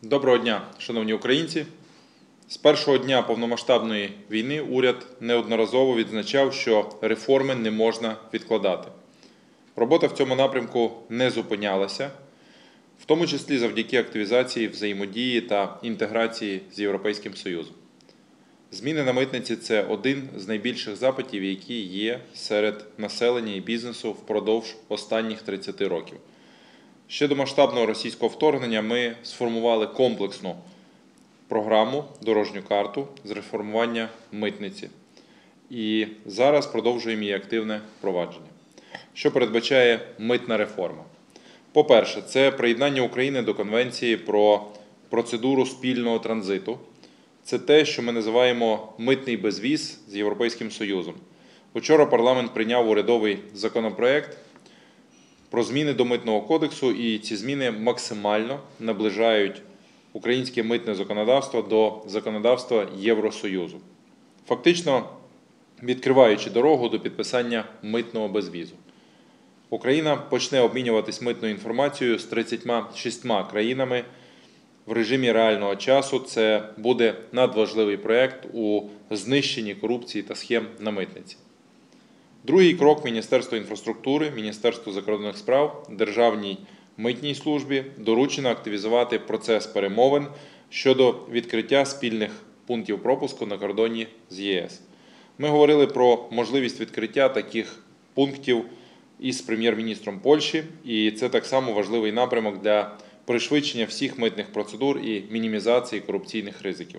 Доброго дня, шановні українці! З першого дня повномасштабної війни уряд неодноразово відзначав, що реформи не можна відкладати. Робота в цьому напрямку не зупинялася, в тому числі завдяки активізації взаємодії та інтеграції з Європейським Союзом. Зміни на митниці – це один з найбільших запитів, які є серед населення і бізнесу впродовж останніх 30 років. Ще до масштабного російського вторгнення ми сформували комплексну програму, дорожню карту з реформування митниці. І зараз продовжуємо її активне впровадження. Що передбачає митна реформа? По-перше, це приєднання України до Конвенції про процедуру спільного транзиту. Це те, що ми називаємо митний безвіз з Європейським Союзом. Вчора парламент прийняв урядовий законопроект про зміни до Митного кодексу, і ці зміни максимально наближають українське митне законодавство до законодавства Євросоюзу, фактично відкриваючи дорогу до підписання митного безвізу. Україна почне обмінюватись митною інформацією з 36 країнами в режимі реального часу. Це буде надважливий проєкт у знищенні корупції та схем на митниці. Другий крок – Міністерство інфраструктури, Міністерство закордонних справ, Державній митній службі доручено активізувати процес перемовин щодо відкриття спільних пунктів пропуску на кордоні з ЄС. Ми говорили про можливість відкриття таких пунктів із прем'єр-міністром Польщі, і це так само важливий напрямок для пришвидшення всіх митних процедур і мінімізації корупційних ризиків.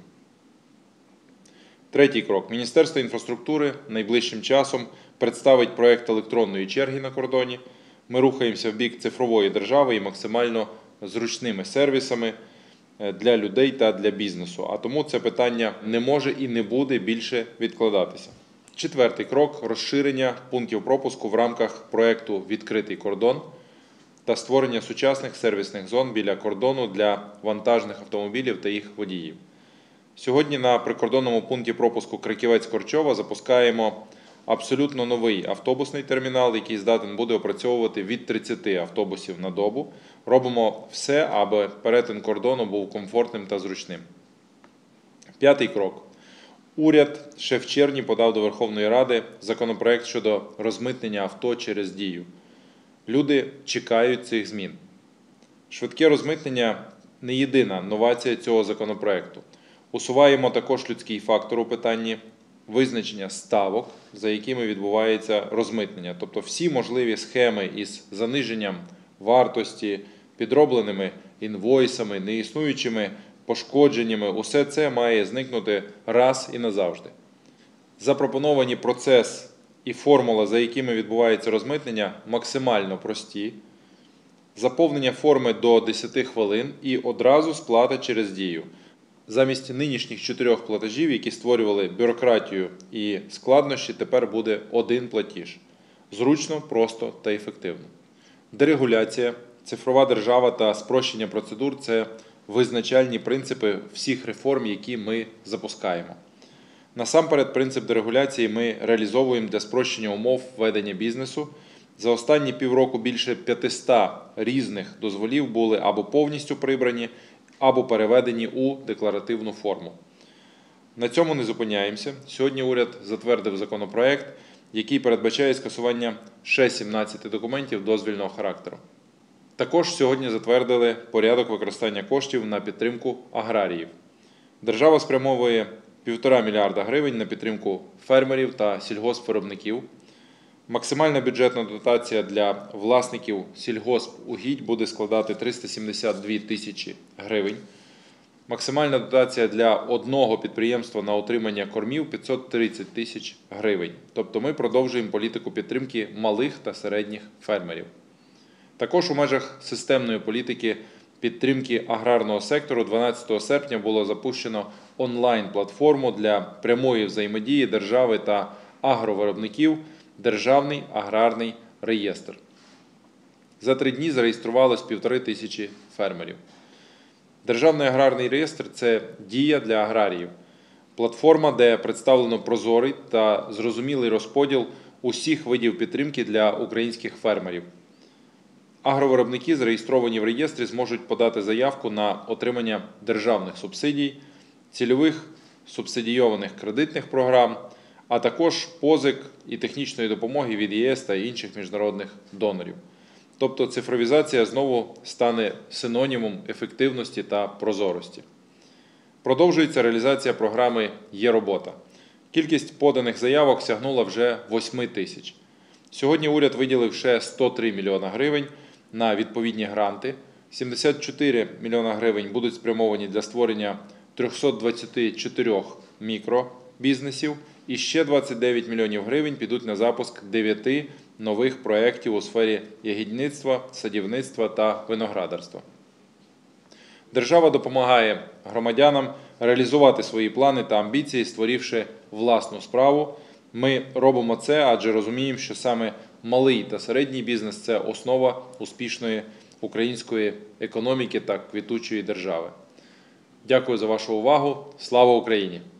Третій крок. Міністерство інфраструктури найближчим часом представить проєкт електронної черги на кордоні. Ми рухаємося в бік цифрової держави і максимально зручними сервісами для людей та для бізнесу. А тому це питання не може і не буде більше відкладатися. Четвертий крок – розширення пунктів пропуску в рамках проєкту «Відкритий кордон» та створення сучасних сервісних зон біля кордону для вантажних автомобілів та їх водіїв. Сьогодні на прикордонному пункті пропуску Криківець-Корчова запускаємо абсолютно новий автобусний термінал, який здатен буде опрацьовувати від 30 автобусів на добу. Робимо все, аби перетин кордону був комфортним та зручним. П'ятий крок. Уряд ще в червні подав до Верховної Ради законопроект щодо розмитнення авто через Дію. Люди чекають цих змін. Швидке розмитнення – не єдина новація цього законопроекту. Усуваємо також людський фактор у питанні визначення ставок, за якими відбувається розмитнення. Тобто всі можливі схеми із заниженням вартості, підробленими інвойсами, неіснуючими пошкодженнями, усе це має зникнути раз і назавжди. Запропоновані процес і формула, за якими відбувається розмитнення, максимально прості. Заповнення форми до 10 хвилин і одразу сплата через Дію. Замість нинішніх 4 платежів, які створювали бюрократію і складнощі, тепер буде один платіж. Зручно, просто та ефективно. Дерегуляція, цифрова держава та спрощення процедур – це визначальні принципи всіх реформ, які ми запускаємо. Насамперед, принцип дерегуляції ми реалізовуємо для спрощення умов ведення бізнесу. За останні півроку більше 500 різних дозволів були або повністю прибрані, або переведені у декларативну форму. На цьому не зупиняємося. Сьогодні уряд затвердив законопроект, який передбачає скасування ще 17 документів дозвільного характеру. Також сьогодні затвердили порядок використання коштів на підтримку аграріїв. Держава спрямовує 1,5 мільярда гривень на підтримку фермерів та сільгоспвиробників. Максимальна бюджетна дотація для власників сільгоспугідь буде складати 372 тисячі гривень. Максимальна дотація для одного підприємства на утримання кормів – 530 тисяч гривень. Тобто ми продовжуємо політику підтримки малих та середніх фермерів. Також у межах системної політики підтримки аграрного сектору 12 серпня було запущено онлайн-платформу для прямої взаємодії держави та агровиробників «Державний аграрний реєстр». За 3 дні зареєструвалось 1500 фермерів. Державний аграрний реєстр – це дія для аграріїв. Платформа, де представлено прозорий та зрозумілий розподіл усіх видів підтримки для українських фермерів. Агровиробники, зареєстровані в реєстрі, зможуть подати заявку на отримання державних субсидій, цільових субсидійованих кредитних програм, а також позик і технічної допомоги від ЄС та інших міжнародних донорів. Тобто цифровізація знову стане синонімом ефективності та прозорості. Продовжується реалізація програми «Є-робота». Кількість поданих заявок сягнула вже 8 тисяч. Сьогодні уряд виділив ще 103 мільйона гривень на відповідні гранти. 74 мільйона гривень будуть спрямовані для створення 324 мікробізнесів і ще 29 мільйонів гривень підуть на запуск 9 нових проєктів у сфері ягідництва, садівництва та виноградарства. Держава допомагає громадянам реалізувати свої плани та амбіції, створивши власну справу. Ми робимо це, адже розуміємо, що саме малий та середній бізнес – це основа успішної української економіки та квітучої держави. Дякую за вашу увагу. Слава Україні!